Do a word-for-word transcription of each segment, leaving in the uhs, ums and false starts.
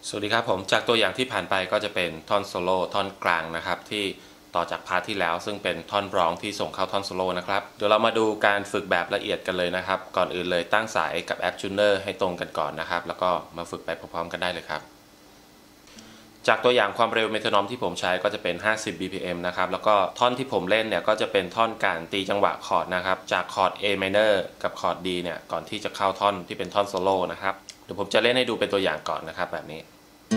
สวัสดีครับผมจากตัวอย่างที่ผ่านไปก็จะเป็นท่อนโซโล่ท่อนกลางนะครับที่ต่อจากพาร์ทที่แล้วซึ่งเป็นท่อนร้องที่ส่งเข้าท่อนโซโล่นะครับเดี๋ยวเรามาดูการฝึกแบบละเอียดกันเลยนะครับก่อนอื่นเลยตั้งสายกับแอปจูเนอร์ให้ตรงกันก่อนนะครับแล้วก็มาฝึกไปพร้อมๆกันได้เลยครับจากตัวอย่างความเร็วเมโทรนอมที่ผมใช้ก็จะเป็นห้าสิบ บี พี เอ็ม นะครับแล้วก็ท่อนที่ผมเล่นเนี่ยก็จะเป็นท่อนการตีจังหวะคอร์ดนะครับจากคอร์ด A minor กับคอร์ด D เนี่ยก่อนที่จะเข้าท่อนที่เป็นท่อนโซโล่นะครับเดี๋ยวผมจะเล่นให้ดูเป็นตัวอย่างก่อนนะครับแบบนี้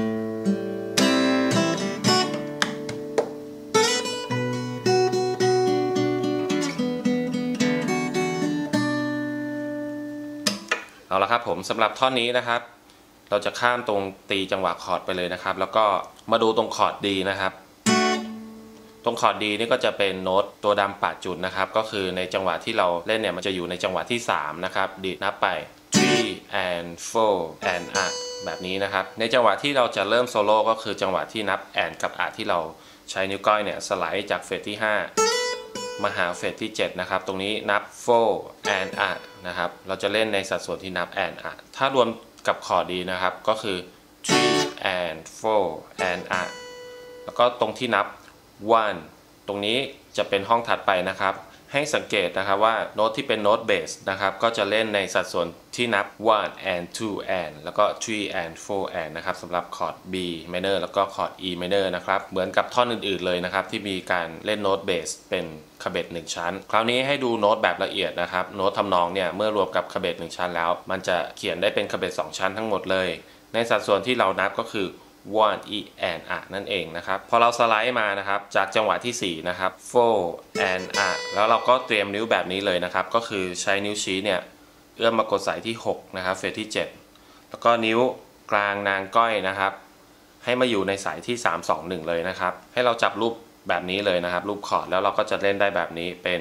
เอาละครับผมสำหรับท่อนนี้นะครับเราจะข้ามตรงตีจังหวะคอร์ดไปเลยนะครับแล้วก็มาดูตรงคอร์ด D นะครับตรงคอร์ด D นี่ก็จะเป็นโน้ตตัวดำแปดจุดนะครับก็คือในจังหวะที่เราเล่นเนี่ยมันจะอยู่ในจังหวะที่สามนะครับดีดนับไป three and four and up แบบนี้นะครับในจังหวะที่เราจะเริ่มโซโล่ก็คือจังหวะที่นับ and กับ up ที่เราใช้นิ้วก้อยเนี่ยสไลด์จากเฟสที่ห้ามาหาเฟสที่เจ็ดนะครับตรงนี้นับ four and up นะครับเราจะเล่นในสัดส่วนที่นับ and up ถ้ารวมกับคอร์ดดีนะครับก็คือ three and four and up แล้วก็ตรงที่นับ one ตรงนี้จะเป็นห้องถัดไปนะครับให้สังเกตนะครับว่าโน้ตที่เป็นโน้ตเบสนะครับก็จะเล่นในสัดส่วนที่นับ one and two and แล้วก็ three and four and นะครับสำหรับคอร์ด B minor แล้วก็คอร์ด E minor นะครับเหมือนกับท่อนอื่นๆเลยนะครับที่มีการเล่นโน้ตเบสเป็นคาเบตหนึ่งชั้นคราวนี้ให้ดูโน้ตแบบละเอียดนะครับโน้ตทำนองเนี่ยเมื่อรวมกับคาเบตหนึ่งชั้นแล้วมันจะเขียนได้เป็นคาเบตสองชั้นทั้งหมดเลยในสัดส่วนที่เรานับก็คือ one e and a นั่นเองนะครับพอเราสไลด์มานะครับจากจังหวะที่สี่นะครับ four and a แล้วเราก็เตรียมนิ้วแบบนี้เลยนะครับก็คือใช้นิ้วชี้เนี่ยเอื้อมมากดสายที่หกนะครับเฟสที่เจ็ดแล้วก็นิ้วกลางนางก้อยนะครับให้มาอยู่ในสายที่สามสองหนึ่งเลยนะครับให้เราจับรูปแบบนี้เลยนะครับรูปคอร์ดแล้วเราก็จะเล่นได้แบบนี้เป็น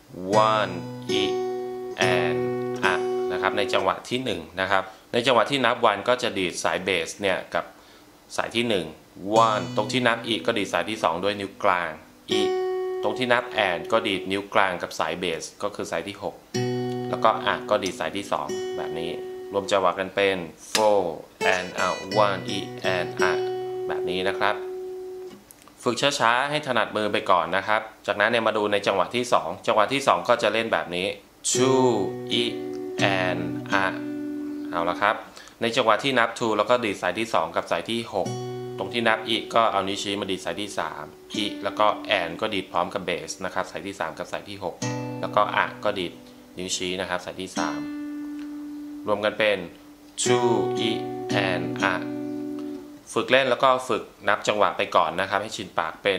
one e and a นะครับในจังหวะที่หนึ่งนะครับในจังหวะที่นับวันก็จะดีดสายเบสเนี่ยกับสายที่หนึ่ง one ตรงที่นับ e ก็ดีดสายที่สองด้วยนิ้วกลาง e ตรงที่นับ and ก็ดีดนิ้วกลางกับสายเบสก็คือสายที่หกแล้วก็ a ก็ดีดสายที่สองแบบนี้รวมจังหวะกันเป็น four and a one e and a แบบนี้นะครับฝึกช้าๆให้ถนัดมือไปก่อนนะครับจากนั้นเนี่ยมาดูในจังหวะที่สองจังหวะที่สองก็จะเล่นแบบนี้ two e and a เอาละครับในจังหวะที่นับ two แล้วก็ดีดสายที่สองกับสายที่หกตรงที่นับ e ก็เอานิ้วชี้มาดีดสายที่สาม e แล้วก็ and ก็ดีดพร้อมกับเบสนะครับสายที่สามกับสายที่หกแล้วก็ a ก็ดีดนิ้วชี้นะครับสายที่สามรวมกันเป็น two e and a ฝึกเล่นแล้วก็ฝึกนับจังหวะไปก่อนนะครับให้ชินปากเป็น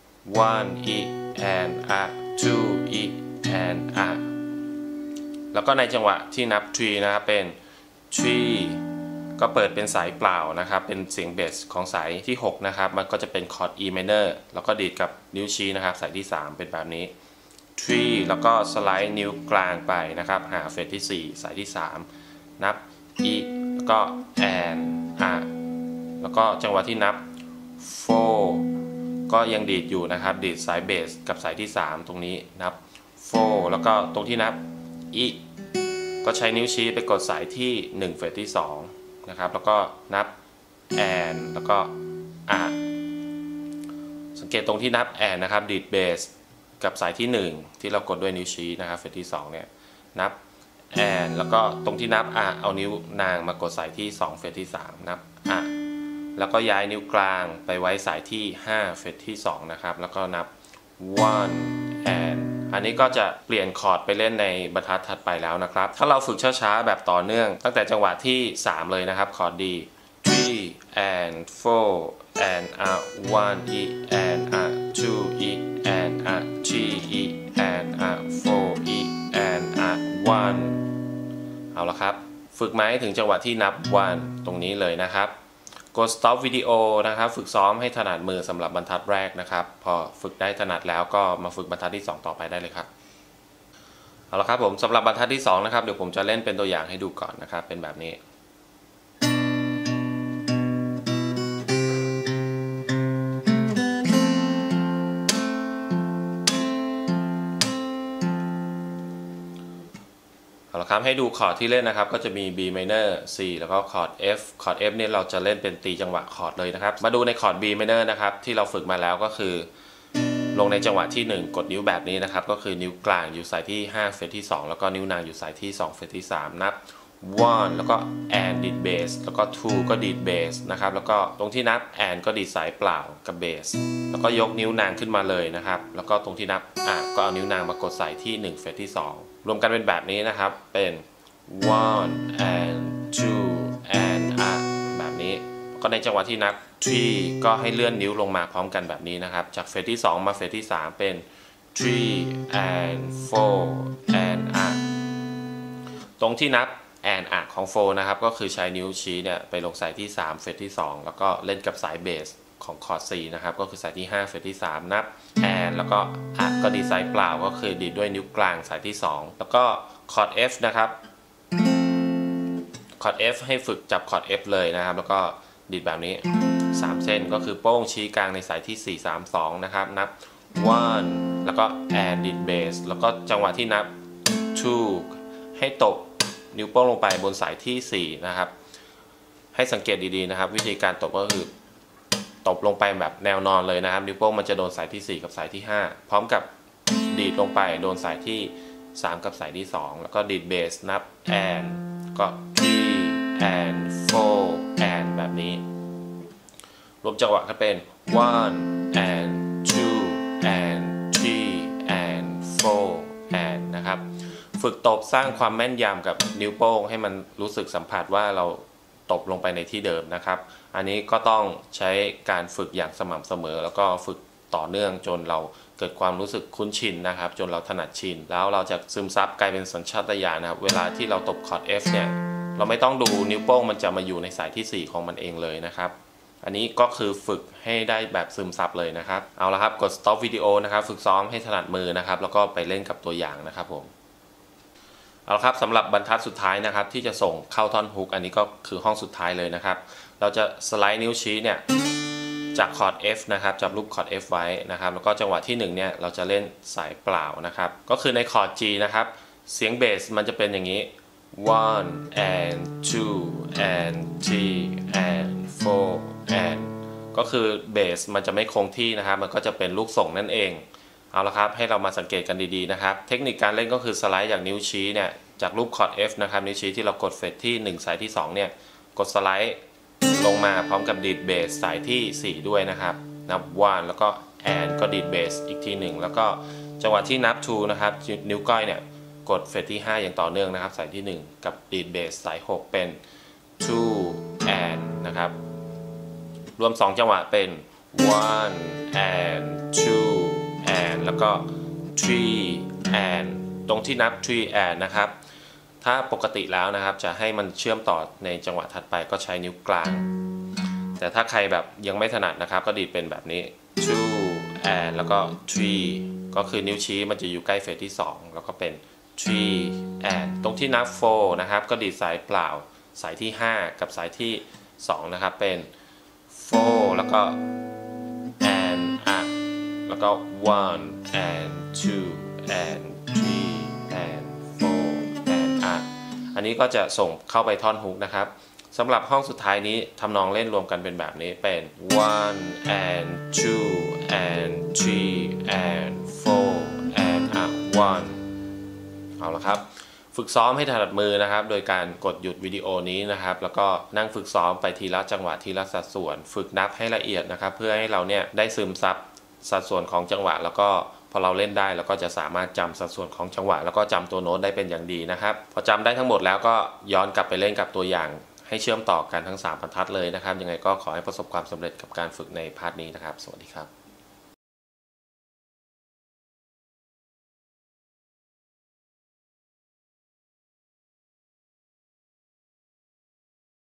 one e and a two e and a แล้วก็ในจังหวะที่นับ three นะครับเป็น three ก็เปิดเป็นสายเปล่านะครับเป็นเสียงเบสของสายที่หกนะครับมันก็จะเป็นคอร์ด E minor แล้วก็ดีดกับนิ้วชี้นะครับสายที่สามเป็นแบบนี้ three แล้วก็สไลด์นิ้วกลางไปนะครับหาเฟสที่สี่สายที่สามนับ E แล้วก็ and a แล้วก็จังหวะที่นับ four ก็ยังดีดอยู่นะครับดีดสายเบสกับสายที่สามตรงนี้นับ four แล้วก็ตรงที่นับ E ก็ใช้นิ้วชี้ไปกดสายที่หนึ่งเฟสที่สองนะครับแล้วก็นับ and แล้วก็ a สังเกตตรงที่นับ and นะครับดีดเบสกับสายที่หนึ่งที่เรากดด้วยนิ้วชี้นะครับเฟสที่สองเนี่ยนับ and แล้วก็ตรงที่นับ a เอานิ้วนางมากดสายที่สองเฟสที่สามนับ a แล้วก็ย้ายนิ้วกลางไปไว้สายที่ห้าเฟสที่สองนะครับแล้วก็นับ one and อันนี้ก็จะเปลี่ยนคอร์ดไปเล่นในบรรทัดถัดไปแล้วนะครับถ้าเราฝึกช้าๆแบบต่อเนื่องตั้งแต่จังหวะที่สามเลยนะครับคอร์ดดี three and four and a one e and a two e and a three e and a four e and a one เอาละครับฝึกไหมถึงจังหวะที่นับ one ตรงนี้เลยนะครับกด stop วิดีโอนะครับฝึกซ้อมให้ถนัดมือสำหรับบรรทัดแรกนะครับพอฝึกได้ถนัดแล้วก็มาฝึกบรรทัดที่สองต่อไปได้เลยครับเอาละครับผมสำหรับบรรทัดที่สองนะครับเดี๋ยวผมจะเล่นเป็นตัวอย่างให้ดูก่อนนะครับเป็นแบบนี้เอาละละครับให้ดูคอร์ดที่เล่นนะครับก็จะมี B minor C แล้วก็คอร์ด F คอร์ด F เนี่ยเราจะเล่นเป็นตีจังหวะคอร์ดเลยนะครับมาดูในคอร์ด B minor นะครับที่เราฝึกมาแล้วก็คือลงในจังหวะที่หนึ่งกดนิ้วแบบนี้นะครับก็คือนิ้วกลางอยู่สายที่ห้าเฟรตที่สองแล้วก็นิ้วนางอยู่สายที่สองเฟรตที่สามนับone แล้วก็ and ดีดเบสแล้วก็ two ก็ดีดเบสนะครับแล้วก็ตรงที่นับ and ก็ดีดสายเปล่ากับเบสแล้วก็ยกนิ้วนางขึ้นมาเลยนะครับแล้วก็ตรงที่นับอ่ะก็เอานิ้วนางมากดใส่ที่หนึ่งเฟรตที่สองรวมกันเป็นแบบนี้นะครับเป็น one and two and อ่ะแบบนี้ก็ในจังหวะที่นับ three ก็ให้เลื่อนนิ้วลงมาพร้อมกันแบบนี้นะครับจากเฟรตที่สองมาเฟรตที่สามเป็น three and four and อ่ะตรงที่นับแอนอะของโฟนะครับก็คือใช้นิ้วชี้เนี่ยไปลงสายที่สามเฟรตที่สองแล้วก็เล่นกับสายเบสของคอร์ด C นะครับก็คือสายที่ห้าเฟรตที่สามนับแอนแล้วก็อะก็ดีดสายเปล่าก็คือดีดด้วยนิ้วกลางสายที่สองแล้วก็คอร์ด F นะครับคอร์ด F ให้ฝึกจับคอร์ด F เลยนะครับแล้วก็ดีดแบบนี้สามเส้นก็คือโป้งชี้กลางในสายที่สี่ สาม สองนะครับนับ one แล้วก็แอนดีดเบสแล้วก็จังหวะที่นับ two ให้ตบนิ้วโป้งลงไปบนสายที่สี่นะครับให้สังเกตดีๆนะครับวิธีการตบก็คือตบลงไปแบบแนวนอนเลยนะครับนิ้วโป้งมันจะโดนสายที่สี่กับสายที่ห้าพร้อมกับดีดลงไปโดนสายที่สามกับสายที่สองแล้วก็ดีดเบสนับ and ก็ three and four and แบบนี้รวมจังหวะก็เป็น one and two and three and four and นะครับฝึกตบสร้างความแม่นยำกับนิ้วโป้งให้มันรู้สึกสัมผัสว่าเราตบลงไปในที่เดิมนะครับอันนี้ก็ต้องใช้การฝึกอย่างสม่ำเสมอแล้วก็ฝึกต่อเนื่องจนเราเกิดความรู้สึกคุ้นชินนะครับจนเราถนัดชินแล้วเราจะซึมซับกลายเป็นสัญชาตญาณนะครับเวลาที่เราตบคอร์ด F เนี่ยเราไม่ต้องดูนิ้วโป้งมันจะมาอยู่ในสายที่สี่ของมันเองเลยนะครับอันนี้ก็คือฝึกให้ได้แบบซึมซับเลยนะครับเอาละครับกด stop วิดีโอนะครับฝึกซ้อมให้ถนัดมือนะครับแล้วก็ไปเล่นกับตัวอย่างนะครับผมเอาละครับสำหรับบรรทัดสุดท้ายนะครับที่จะส่งเข้าท่อนฮุกอันนี้ก็คือห้องสุดท้ายเลยนะครับเราจะสไลด์นิ้วชี้เนี่ยจากคอร์ด F นะครับจับรูปคอร์ด F ไว้นะครับแล้วก็จังหวะที่หนึ่งเนี่ยเราจะเล่นสายเปล่านะครับก็คือในคอร์ด G นะครับเสียงเบสมันจะเป็นอย่างนี้ one and two and three and four and ก็คือเบสมันจะไม่คงที่นะครับมันก็จะเป็นลูกส่งนั่นเองเอาละครับให้เรามาสังเกตกันดีๆนะครับเทคนิคการเล่นก็คือสไลด์จากนิ้วชี้เนี่ยจากรูปคอร์ด F นะครับนิ้วชี้ที่เรากดเฟรตที่หนึ่งสายที่สองเนี่ยกดสไลด์ลงมาพร้อมกับดีดเบสสายที่สี่ด้วยนะครับนับ one แล้วก็แอนก็ดีดเบสอีกทีหนึ่งแล้วก็จังหวะที่นับ two นะครับนิ้วก้อยเนี่ยกดเฟรตที่ห้าอย่างต่อเนื่องนะครับสายที่หนึ่งกับดีดเบสสายหกเป็น two and นะครับรวมสองจังหวะเป็น one and two and แล้วก็ three and ตรงที่นับ three and นะครับถ้าปกติแล้วนะครับจะให้มันเชื่อมต่อในจังหวะถัดไปก็ใช้นิ้วกลางแต่ถ้าใครแบบยังไม่ถนัดนะครับก็ดีดเป็นแบบนี้ two and แล้วก็ three ก็คือนิ้วชี้มันจะอยู่ใกล้เฟรตที่สองแล้วก็เป็น three and ตรงที่นับ four นะครับก็ดีดสายเปล่าสายที่ห้ากับสายที่สองนะครับเป็น four แล้วก็ and up แล้วก็ one and two and three and four and up อันนี้ก็จะส่งเข้าไปท่อนฮุกนะครับสำหรับห้องสุดท้ายนี้ทำนองเล่นรวมกันเป็นแบบนี้เป็น one and two and three and four and up one เอาละครับฝึกซ้อมให้ถนัดมือนะครับโดยการกดหยุดวิดีโอนี้นะครับแล้วก็นั่งฝึกซ้อมไปทีละจังหวะทีละสัดส่วนฝึกนับให้ละเอียดนะครับเพื่อให้เราเนี่ยได้ซึมซับสัดส่วนของจังหวะแล้วก็พอเราเล่นได้เราก็จะสามารถจำสัดส่วนของจังหวะแล้วก็จำตัวโน้ตได้เป็นอย่างดีนะครับพอจำได้ทั้งหมดแล้วก็ย้อนกลับไปเล่นกับตัวอย่างให้เชื่อมต่อกันทั้งสามบรรทัดเลยนะครับยังไงก็ขอให้ประสบความสำเร็จกับการฝึกในพาร์ทนี้นะครับสวัสดีครับ